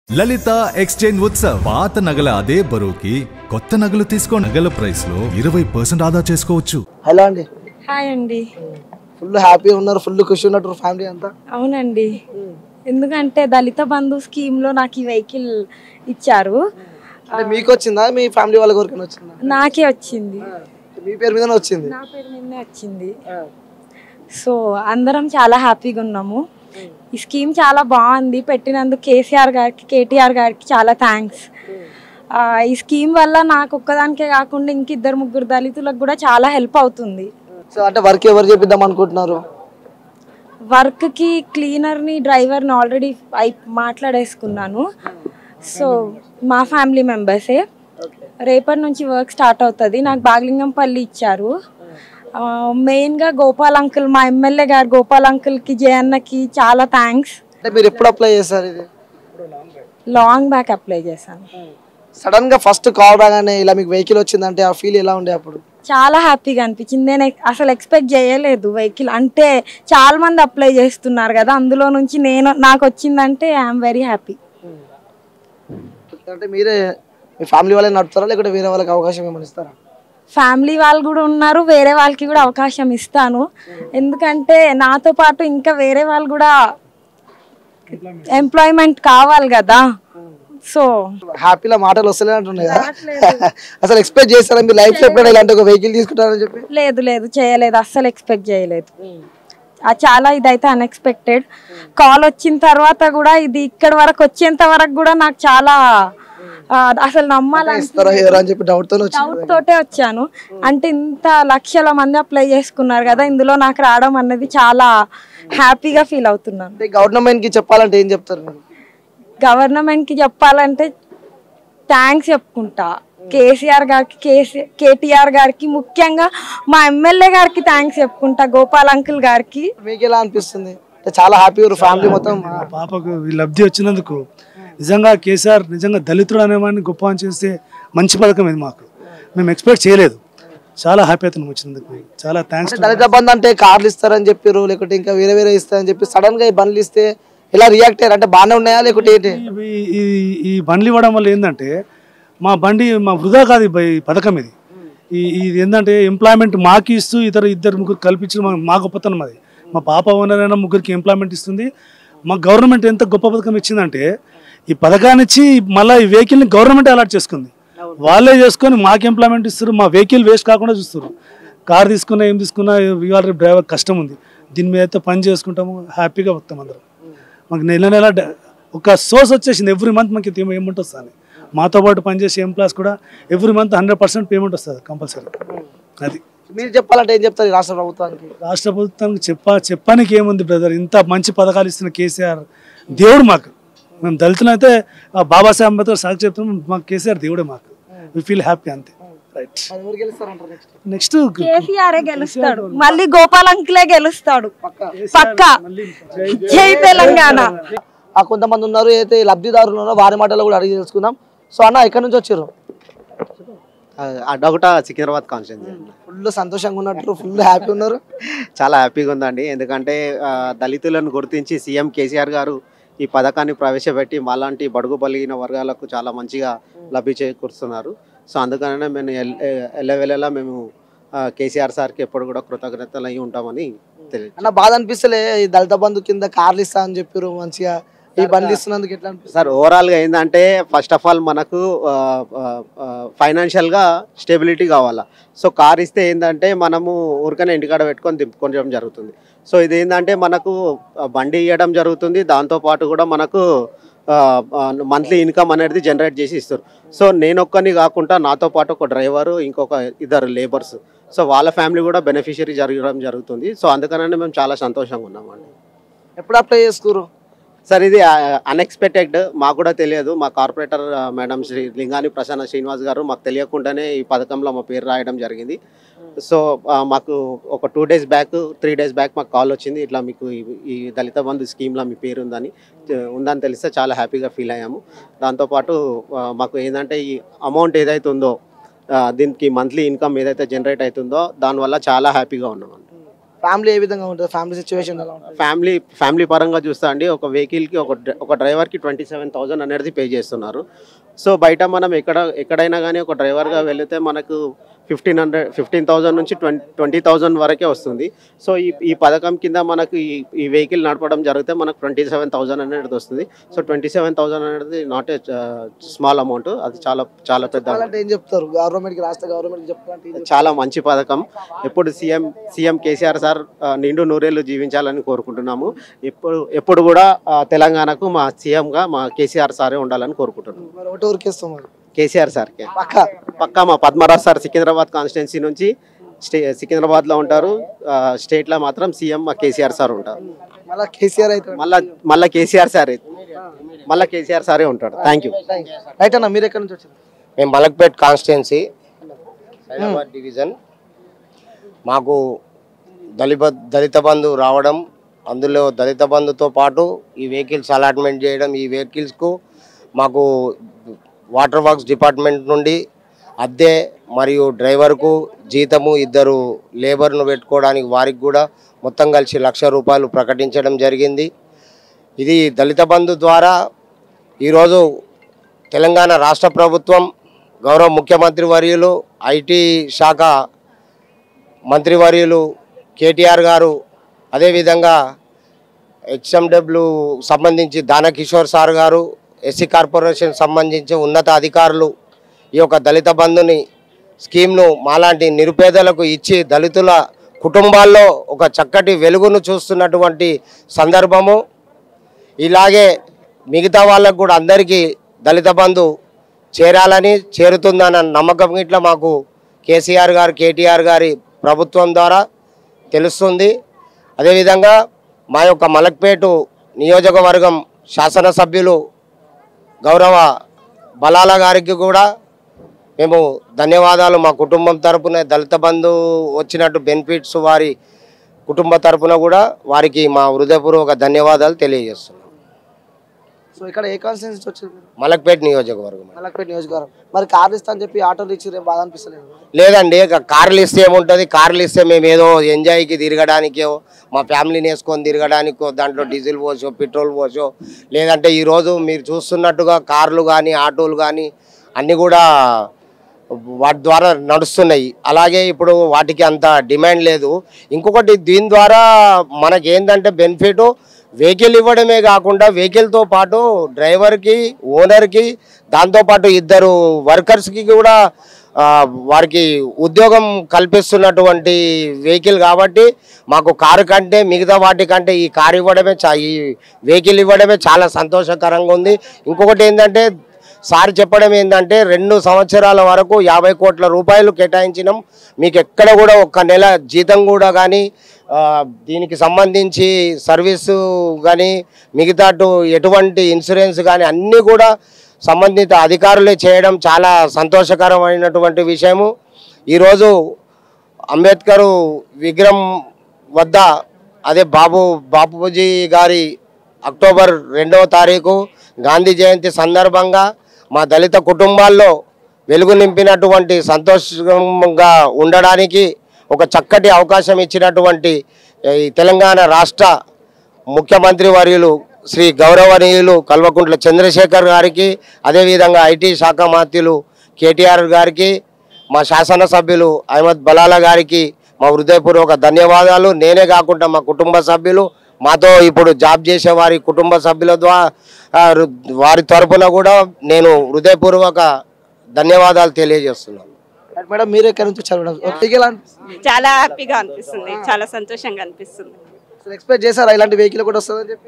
లలిత exchange Utsav పాత నగల అదే బరువుకి కొత్త నగలు తీసుకో నగల ప్రైస్ లో 20% ఆదా చేసుకోవచ్చు. హలో అండి. హాయ్ అండి. ఫుల్ హ్యాపీ ఉన్నారు, ఫుల్ ఖుషి ఉన్నట్టు ఫ్యామిలీ అంతా. అవునండి, ఎందుకంటే దళిత బంధు స్కీమ్ లో నాకు ఈ వెహికల్ ఇచ్చారు. అంటే మీకు వచ్చిందా, మీ ఫ్యామిలీ వాళ్ళ కోరికన వచ్చిందా? నాకే వచ్చింది. మీ పేరు మీదనే వచ్చింది? నా పేరు మీదనే వచ్చింది. సో అందరం చాలా హ్యాపీగా ఉన్నాము. ఈ స్కీమ్ చాలా బాగుంది. పెట్టినందుకు కేసీఆర్ గారికి, కేటీఆర్ గారికి చాలా థ్యాంక్స్. ఈ స్కీమ్ వల్ల నాకు ఒక్కదానికే కాకుండా ఇంకిద్దరు ముగ్గురు దళితులకు కూడా చాలా హెల్ప్ అవుతుంది. సో అంటే వర్క్ ఎవరు చేపిద్దాం అనుకుంటున్నారు? వర్క్కి క్లీనర్ని, డ్రైవర్ని ఆల్రెడీ మాట్లాడేసుకున్నాను. సో మా ఫ్యామిలీ మెంబర్సే. రేపటి నుంచి వర్క్ స్టార్ట్ అవుతుంది. నాకు బాగలింగంపల్లి ఇచ్చారు. మెయిన్గా గోపాల్ అంకుల్, మా ఎమ్మెల్యే గారు గోపాల్ అంకుల్కి, జయన్నకి చాలా థ్యాంక్స్. అంటే మీరు ఎప్పుడు అప్లై చేశారు ఇది? లాంగ్ బ్యాక్ అప్లై చేశాను. సడన్ గా ఫస్ట్ కాల్ రాగానే ఇలా మీకు వెహికల్ వచ్చిందంటే ఆ ఫీల్ ఎలా ఉండే అప్పుడు? చాలా హ్యాపీగా అనిపించింది. నేను అసలు ఎక్స్పెక్ట్ చేయలేదు వెహికల్ అంటే. చాలా మంది అప్లై చేస్తున్నారు కదా, అందులో నుంచి నాకు వచ్చిందంటే ఐఎమ్ వెరీ హ్యాపీ. అంటే మీరే మీ ఫ్యామిలీ వాళ్ళే నడుపుతారా, లేకపోతే వేరే వాళ్ళకి అవకాశం ఏమైనా ఇస్తారా? ఫ్యామిలీ వాళ్ళు కూడా ఉన్నారు, వేరే వాళ్ళకి కూడా అవకాశం ఇస్తాను. ఎందుకంటే నాతో పాటు ఇంకా వేరే వాళ్ళు కూడా ఎంప్లాయ్మెంట్ కావాలి కదా. సో హ్యాపీలో మాటలు వస్తలే అంటున్నాయి కదా. అసలు ఎక్స్పెక్ట్ చేస్తారా మీ లైఫ్ లో ఎప్పుడైనా ఇలాంటి ఒక వెహికల్ తీసుకుంటారని చెప్పి? లేదు చేయలేదు, అస్సలు ఎక్స్పెక్ట్ చేయలేదు. చాలా ఇదైతే అన్ఎక్స్పెక్టెడ్. కాల్ వచ్చిన తర్వాత కూడా ఇది ఇక్కడ వరకు వచ్చేంత వరకు కూడా నాకు చాలా అసలు నమ్మాలని డౌట్ తోటే వచ్చాను. అంటే ఇంత లక్షల మంది అప్లై చేసుకున్నారు కదా, ఇందులో నాకు రావడం అన్నది చాలా హ్యాపీగా ఫీల్ అవుతున్నాను. గవర్నమెంట్ కి చెప్పాలంటే ఏం చెప్తారు? గవర్నమెంట్ కి చెప్పాలంటే థ్యాంక్స్ చెప్పుకుంటా. కేసీఆర్ గారికి, కేటీఆర్ గారికి, ముఖ్యంగా మా ఎమ్మెల్యే గారికి థ్యాంక్స్ చెప్పుకుంటా, గోపాల్ అంకుల్ గారికి. మీకు ఎలా అనిపిస్తుంది? చాలా హ్యాపీ ఫ్యామిలీ మొత్తం. పాపకు లబ్ధి వచ్చినందుకు నిజంగా కేసీఆర్ నిజంగా దళితుడు అనేవాడిని గొప్ప అని చేస్తే మంచి పథకం ఇది. మేము ఎక్స్పెక్ట్ చేయలేదు. చాలా హ్యాపీ అవుతున్నాం వచ్చినందుకు. చాలా థ్యాంక్స్. దళిత బంధు అంటే కార్లు ఇస్తారని చెప్పారు, లేకపోతే ఇంకా వేరే ఇస్తారని చెప్పి సడన్ గా ఈ బండ్లు ఇస్తే ఎలా రియాక్ట్ అయ్యారు? అంటే బాగానే ఉన్నాయా లేకపోతే ఏంటి? ఈ బండ్లు ఇవ్వడం వల్ల ఏంటంటే మా వృధా కాదు ఈ పథకం. ఇది ఏంటంటే ఎంప్లాయ్మెంట్ మాకు ఇస్తూ ఇద్దరు ముగ్గురు కల్పించడం మా గొప్పతనం. అది మా పాప ఓనర్ అయినా ముగ్గురికి ఎంప్లాయ్మెంట్ ఇస్తుంది. మా గవర్నమెంట్ ఎంత గొప్ప పథకం ఇచ్చిందంటే ఈ పథకాన్ని ఇచ్చి మళ్ళీ ఈ వెహికల్ని గవర్నమెంట్ అలాట్ చేసుకుంది. వాళ్ళే చేసుకొని మాకు ఎంప్లాయ్మెంట్ ఇస్తారు. మా వెహికల్ వేస్ట్ కాకుండా చూస్తారు. కార్ తీసుకున్నా ఏం తీసుకున్నా ఇవాళ రేపు డ్రైవర్ కష్టం ఉంది. దీని మీద అయితే పని చేసుకుంటాము, హ్యాపీగా వస్తాం అందరం. మాకు నెల ఒక సోర్స్ వచ్చేసింది. ఎవ్రీ మంత్ మాకు పేమెంట్ వస్తుంది. మాతో పాటు పనిచేసే ఎంప్లాయీస్ కూడా ఎవ్రీ మంత్ 100% పేమెంట్ వస్తుంది కంపల్సరీ. అది మీరు చెప్పాలంటే ఏం చెప్తారు రాష్ట్ర ప్రభుత్వానికి? రాష్ట్ర ప్రభుత్వానికి చెప్పడానికి ఏముంది బ్రదర్, ఇంత మంచి పథకాలు ఇస్తున్న కేసీఆర్ దేవుడు మాకు. మేము దళితులు అయితే బాబాసాహెబ్ అంబేద్కర్ సాగు చెప్తున్నాం, మాకు కేసీఆర్ దేవుడే మాకు. వి ఫీల్ హ్యాపీ అంతే. నెక్స్ట్ కేసీఆర్ గెలుస్తాడు, మళ్ళీ గోపాల్ అంకులే గెలుస్తాడు పక్కా. జై తెలంగాణ. కొంతమంది ఉన్నారు అయితే లబ్ధిదారులు ఉన్నారో వారి మాటలో కూడా అడిగి తెలుసుకుందాం. సో అన్న ఎక్కడి నుంచి వచ్చారు? అడ్డగుట సికింద్రాబాద్ కాన్స్టిట్యున్సీ. ఫుల్ సంతోషంగా ఉన్నట్టు, ఫుల్ హ్యాపీ ఉన్నారు. చాలా హ్యాపీగా ఉందండి. ఎందుకంటే దళితులను గుర్తించి సీఎం కేసీఆర్ గారు ఈ పథకాన్ని ప్రవేశపెట్టి మాలాంటి బడుగు బలిగిన వర్గాలకు చాలా మంచిగా లబ్ధి చేకూరుస్తున్నారు. సో అందుకనే మేము ఎల్లవెల్లలా మేము కేసీఆర్ సార్కి ఎప్పుడు కూడా కృతజ్ఞతలు అయి ఉంటామని తెలియదు. అన్న బాధ అనిపిస్తలే ఈ దళిత బంధు కింద కార్లు ఇస్తా అని చెప్పారు, మంచిగా ఈ బండ్లు ఇస్తున్నందుకు ఎట్లా అనిపిస్తుంది? సార్ ఓవరాల్గా ఏంటంటే ఫస్ట్ ఆఫ్ ఆల్ మనకు ఫైనాన్షియల్గా స్టెబిలిటీ కావాలా. సో కార్ ఇస్తే ఏంటంటే మనము ఊరికనే ఇంటికాడ పెట్టుకొని దింపుకోవడం జరుగుతుంది. సో ఇది ఏంటంటే మనకు బండి ఇవ్వడం జరుగుతుంది, దాంతోపాటు కూడా మనకు మంత్లీ ఇన్కమ్ అనేది జనరేట్ చేసి ఇస్తారు. సో నేను ఒక్కని కాకుండా నాతో పాటు ఒక డ్రైవరు, ఇంకొక ఇద్దరు లేబర్స్, సో వాళ్ళ ఫ్యామిలీ కూడా బెనిఫిషియరీ జరగడం జరుగుతుంది. సో అందుకనే మేము చాలా సంతోషంగా ఉన్నామండి. ఎప్పుడు అప్లై చేసుకోరు సార్? ఇది అన్ఎక్స్పెక్టెడ్, మాకు కూడా తెలియదు. మా కార్పొరేటర్ మేడం లింగాని ప్రసన్న శ్రీనివాస్ గారు మాకు తెలియకుండానే ఈ పథకంలో మా పేరు రాయడం జరిగింది. సో మాకు ఒక 2 days బ్యాక్ 3 days బ్యాక్ మాకు కాల్ వచ్చింది, ఇట్లా మీకు ఈ దళిత బంధు స్కీమ్లో మీ పేరు ఉందని తెలిస్తే చాలా హ్యాపీగా ఫీల్ అయ్యాము. దాంతోపాటు మాకు ఏంటంటే ఈ అమౌంట్ ఏదైతే ఉందో దీనికి మంత్లీ ఇన్కమ్ ఏదైతే జనరేట్ అవుతుందో దానివల్ల చాలా హ్యాపీగా ఉన్నామండి. ఫ్యామిలీ ఏ విధంగా ఉంటుంది, ఫ్యామిలీ సిచ్యువేషన్ ఎలా ఉంటుంది? ఫ్యామిలీ పరంగా చూస్తా అండి, ఒక వెహికల్కి ఒక డ్రైవర్కి 27,000 అనేది పే చేస్తున్నారు. సో బయట మనం ఎక్కడైనా కానీ ఒక డ్రైవర్గా వెళితే మనకు 15,000 నుంచి 20,000 వరకే వస్తుంది. సో ఈ పథకం కింద మనకు ఈ వెహికల్ నడపడం జరిగితే మనకు 27,000 అనేది వస్తుంది. సో 27,000 అనేది నాట్ ఏ స్మాల్ అమౌంట్, అది చాలా చాలా పెద్ద అంటే ఏం చెప్తారు గవర్నమెంట్కి, రాష్ట్ర గవర్నమెంట్కి చెప్తారంటే? చాలా మంచి పథకం. ఎప్పుడు సీఎం కేసీఆర్ సార్ నిండు నూరేళ్ళు జీవించాలని కోరుకుంటున్నాము. ఎప్పుడు కూడా తెలంగాణకు మా సీఎంగా మా కేసీఆర్ సారే ఉండాలని కోరుకుంటున్నాము. మరి ఒకటి ఊరికేస్తాం మరి కేసీఆర్ సార్కి పక్కా మా పద్మరాజ్ సార్ సికింద్రాబాద్ కాన్స్టిట్యున్సీ నుంచి సికింద్రాబాద్లో ఉంటారు. స్టేట్లో మాత్రం సీఎం మా కేసీఆర్ సార్ ఉంటారు. మళ్ళీ కేసీఆర్ అయితే మళ్ళీ కేసీఆర్ సారే ఉంటాడు. Thank you. రైట్ అన్న, మీరు ఎక్కడి నుంచి వచ్చారు? మేము మలక్పేట్ కాన్స్టిట్యున్సీ హైదరాబాద్ డివిజన్. మాకు దళిత బంధు రావడం, అందులో దళిత బంధుతో పాటు ఈ వెహికల్స్ అలాట్మెంట్ చేయడం, ఈ వెహికల్స్కు మాకు వాటర్ వర్క్స్ డిపార్ట్మెంట్ నుండి అద్దె మరియు డ్రైవర్కు జీతము, 2 లేబర్ను పెట్టుకోవడానికి వారికి కూడా మొత్తం కలిసి 1,00,000 రూపాయలు ప్రకటించడం జరిగింది. ఇది దళిత బంధు ద్వారా ఈరోజు తెలంగాణ రాష్ట్ర ప్రభుత్వం, గౌరవ ముఖ్యమంత్రి వర్యులు, ఐటీ శాఖ మంత్రివర్యులు కేటీఆర్ గారు, అదేవిధంగా హెచ్ఎండబ్ల్యూ సంబంధించి Danakishore sir garu, SC corporation సంబంధించి ఉన్నత అధికారులు ఈ యొక్క దళిత బంధుని స్కీమ్ను మాలాంటి నిరుపేదలకు ఇచ్చి దళితుల కుటుంబాల్లో ఒక చక్కటి వెలుగును చూస్తున్నటువంటి సందర్భము. ఇలాగే మిగతా వాళ్ళకు కూడా అందరికీ దళిత బంధు చేరుతుందన్న నమ్మకం ఇట్లా మాకు కేటీఆర్ గారి ప్రభుత్వం ద్వారా తెలుస్తుంది. అదేవిధంగా మా యొక్క మలక్పేట నియోజకవర్గం శాసనసభ్యులు గౌరవ బలాల గారికి కూడా మేము ధన్యవాదాలు, మా కుటుంబం తరపున దళిత బంధు వచ్చినట్టు బెనిఫిట్స్ వారి కుటుంబ తరపున కూడా వారికి మా హృదయపూర్వక ధన్యవాదాలు తెలియజేస్తున్నాం. సో ఇక్కడ ఏ కాన్స్టిట్యున్సీ వచ్చింది? మలక్పేట నియోజకవర్గం. మలక్పేట నియోజకవర్గం. మరి కార్లు ఇస్తా అని చెప్పి ఆటోలు ఇచ్చి బాధ అనిపిస్తలేదు? లేదండి, కార్లు ఇస్తే ఏముంటుంది, కార్లు ఇస్తే మేము ఏదో ఎంజాయ్కి తిరగడానికో, మా ఫ్యామిలీని వేసుకొని తిరగడానికో, దాంట్లో డీజిల్ పోసో పెట్రోల్ పోసో, లేదంటే ఈరోజు మీరు చూస్తున్నట్టుగా కార్లు కానీ ఆటోలు కానీ అన్నీ కూడా వాటి ద్వారా నడుస్తున్నాయి. అలాగే ఇప్పుడు వాటికి అంత డిమాండ్ లేదు. ఇంకొకటి దీని ద్వారా మనకి ఏంటంటే బెనిఫిట్, వెహికల్ ఇవ్వడమే కాకుండా వెహికల్తో పాటు డ్రైవర్కి, ఓనర్కి, దాంతోపాటు 2 వర్కర్స్కి కూడా వారికి ఉద్యోగం కల్పిస్తున్నటువంటి వెహికల్ కాబట్టి మాకు కారు కంటే మిగతా వాటికంటే ఈ కారు ఇవ్వడమే ఈ వెహికల్ ఇవ్వడమే చాలా సంతోషకరంగా ఉంది. ఇంకొకటి ఏంటంటే సార్ చెప్పడం ఏంటంటే 2 సంవత్సరాల వరకు 50 కోట్ల రూపాయలు కేటాయించినాం, మీకు ఎక్కడ కూడా ఒక్క నెల జీతం కూడా కానీ దీనికి సంబంధించి సర్వీసు కానీ మిగతా ఎటువంటి ఇన్సూరెన్స్ కానీ అన్నీ కూడా సంబంధిత అధికారులే చేయడం చాలా సంతోషకరమైనటువంటి విషయము. ఈరోజు అంబేద్కర్ విగ్రహం వద్ద, అదే బాపూజీ గారి అక్టోబర్ 2వ తారీఖు గాంధీ జయంతి సందర్భంగా మా దళిత కుటుంబాల్లో వెలుగు నింపినటువంటి సంతోషంగా ఉండడానికి ఒక చక్కటి అవకాశం ఇచ్చినటువంటి ఈ తెలంగాణ రాష్ట్ర ముఖ్యమంత్రి వర్యులు శ్రీ గౌరవనీయులు కల్వకుంట్ల చంద్రశేఖర్ గారికి, అదేవిధంగా ఐటీ శాఖ మంత్రులు కేటీఆర్ గారికి, మా శాసనసభ్యులు అహ్మద్ బలాలా గారికి మా హృదయపూర్వక ధన్యవాదాలు. నేనే కాకుండా మా కుటుంబ సభ్యులు, మాతో ఇప్పుడు జాబ్ చేసే వారి కుటుంబ సభ్యుల ద్వారా వారి తరపున కూడా నేను హృదయపూర్వక ధన్యవాదాలు తెలియజేస్తున్నాను. మేడం మీరు ఎక్కడి నుంచి వచ్చారు మేడం? చాలా హ్యాపీగా అనిపిస్తుంది, చాలా సంతోషంగా అనిపిస్తుంది. ఎక్స్పెక్ట్ చేశారా ఇలాంటి వెహికల్ కూడా వస్తుందని చెప్పి?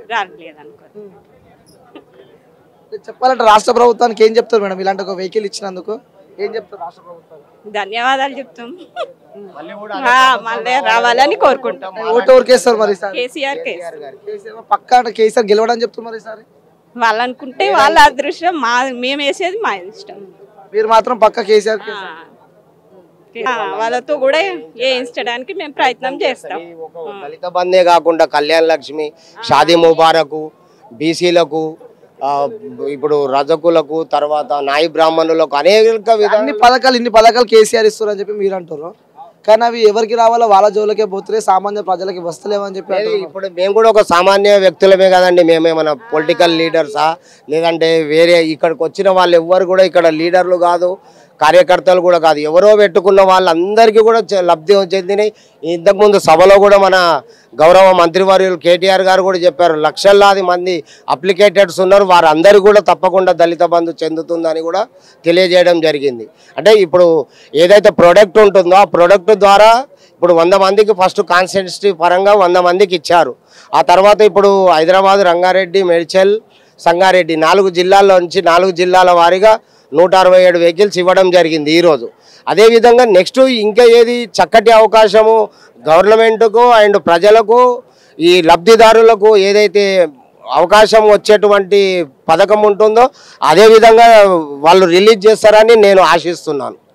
చెప్పాలంటే రాష్ట్ర ప్రభుత్వానికి ఏం చెప్తారు మేడం ఇలాంటి ఒక వెహికల్ ఇచ్చినందుకు? ఏం చెప్తారు రాష్ట్ర ప్రభుత్వం? ధన్యవాదాలు చెప్తాం, మళ్ళీ రావాలని కోరుకుంటాం. ఓటు ఎవరికేస్తారు మరి? కేసీఆర్ పక్కా కేసీఆర్ గెలవడం చెప్తారు మరి ఈసారి? వాళ్ళు అనుకుంటే వాళ్ళ అదృష్టం, మేము వేసేది మా ఇష్టం. మీరు మాత్రం పక్క కేసీఆర్ వాళ్ళతో కూడా వేయించడానికి మేము ప్రయత్నం చేస్తాం. దళిత బంధే కాకుండా కళ్యాణ లక్ష్మి, షాదీ ముబారకు, బీసీలకు, ఇప్పుడు రజకులకు, తర్వాత నాయి బ్రాహ్మణులకు అనేక ఇన్ని పథకాలు కేసీఆర్ ఇస్తారు అని చెప్పి మీరు అంటారు. కానీ అవి ఎవరికి రావాలో వాళ్ళ జోలకే పోతున్నాయి, సామాన్య ప్రజలకి వస్తలేవని చెప్పి అంటున్నారు. ఇప్పుడు మేము కూడా ఒక సామాన్య వ్యక్తులమే కదండి, మేమేమన్నా పొలిటికల్ లీడర్సా లేదంటే వేరే ఇక్కడికి వచ్చిన వాళ్ళు ఎవ్వరు కూడా ఇక్కడ లీడర్లు కాదు, కార్యకర్తలు కూడా కాదు, ఎవరో పెట్టుకున్న వాళ్ళందరికీ కూడా లబ్ధి చెందినాయి. ఇంతకుముందు సభలో కూడా మన గౌరవ మంత్రివర్యులు కేటీఆర్ గారు కూడా చెప్పారు, లక్షలాది మంది అప్లికేటెడ్స్ ఉన్నారు, వారందరూ కూడా తప్పకుండా దళిత బంధు చెందుతుందని కూడా తెలియజేయడం జరిగింది. అంటే ఇప్పుడు ఏదైతే ప్రోడక్ట్ ఉంటుందో ఆ ప్రోడక్ట్ ద్వారా ఇప్పుడు 100 మందికి ఫస్ట్ కాన్స్టిట్యూన్సీ పరంగా 100 మందికి ఇచ్చారు. ఆ తర్వాత ఇప్పుడు హైదరాబాద్, రంగారెడ్డి, మేడ్చల్, సంగారెడ్డి 4 జిల్లాల్లో నుంచి 4 జిల్లాల వారీగా 167 వెహికల్స్ ఇవ్వడం జరిగింది ఈరోజు. అదేవిధంగా నెక్స్ట్ ఇంకా ఏది చక్కటి అవకాశము గవర్నమెంట్కు అండ్ ప్రజలకు ఈ లబ్ధిదారులకు ఏదైతే అవకాశం వచ్చేటువంటి పథకం ఉంటుందో అదేవిధంగా వాళ్ళు రిలీజ్ చేస్తారని నేను ఆశిస్తున్నాను.